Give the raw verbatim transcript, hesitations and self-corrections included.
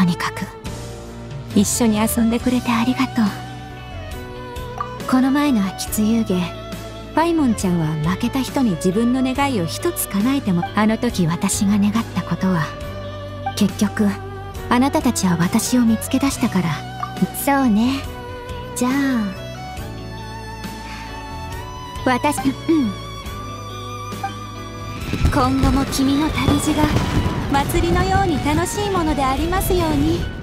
とにかく一緒に遊んでくれてありがとう。この前の秋津遊戯、パイモンちゃんは負けた人に自分の願いを一つ叶えても、あの時私が願ったことは結局あなたたちは私を見つけ出したから。そうね。じゃあ私、うん、今後も君の旅路が祭りのように楽しいものでありますように。